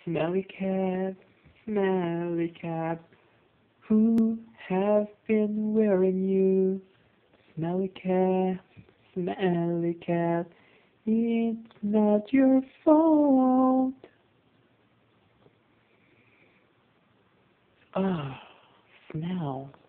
Smelly cat, who have been wearing you? Smelly cat, it's not your fault. Ah, smell.